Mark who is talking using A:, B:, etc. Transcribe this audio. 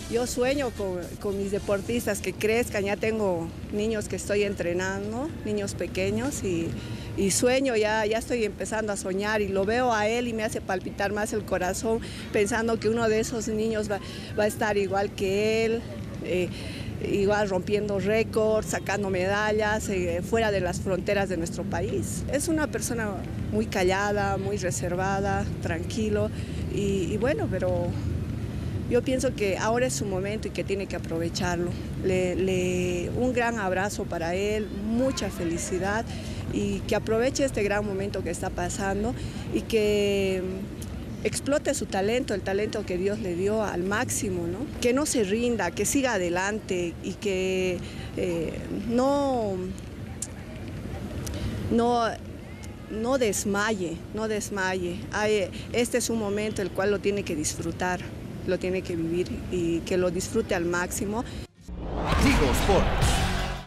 A: Yo sueño con mis deportistas que crezcan, ya tengo niños que estoy entrenando, niños pequeños y sueño, ya estoy empezando a soñar y lo veo a él y me hace palpitar más el corazón pensando que uno de esos niños va a estar igual que él, igual rompiendo récords, sacando medallas fuera de las fronteras de nuestro país. Es una persona muy callada, muy reservada, tranquilo y bueno, pero yo pienso que ahora es su momento y que tiene que aprovecharlo. Un gran abrazo para él, mucha felicidad y que aproveche este gran momento que está pasando y que explote su talento, el talento que Dios le dio al máximo, ¿no? Que no se rinda, que siga adelante y que no desmaye, no desmaye. Este es un momento el cual lo tiene que disfrutar, lo tiene que vivir y que lo disfrute al máximo.
B: Tigo Sports.